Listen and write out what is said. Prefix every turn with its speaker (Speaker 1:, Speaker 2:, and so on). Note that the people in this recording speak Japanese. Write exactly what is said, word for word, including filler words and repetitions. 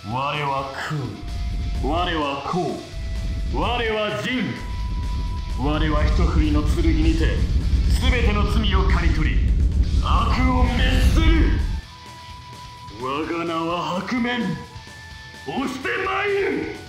Speaker 1: 我は空、我は光、我は仁、我は一振りの剣にて全ての罪を刈り取り悪を滅する。我が名はハクメン、押して参る。